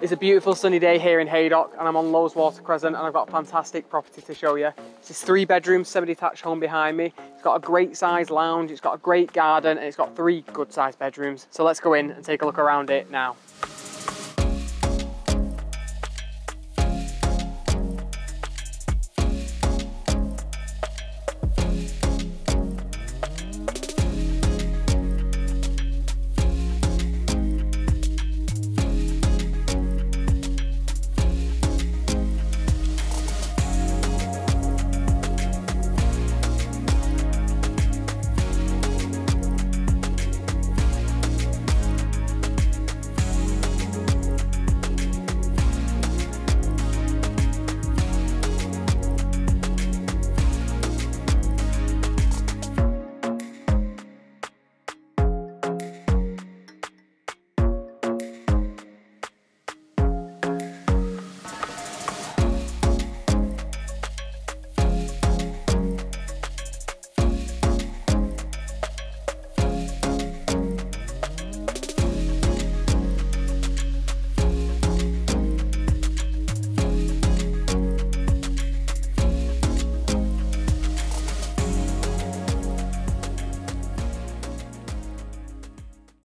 It's a beautiful sunny day here in Haydock and I'm on Loweswater Crescent and I've got a fantastic property to show you. It's a 3-bedroom, semi-detached home behind me. It's got a great sized lounge, it's got a great garden and it's got 3 good sized bedrooms. So let's go in and take a look around it now.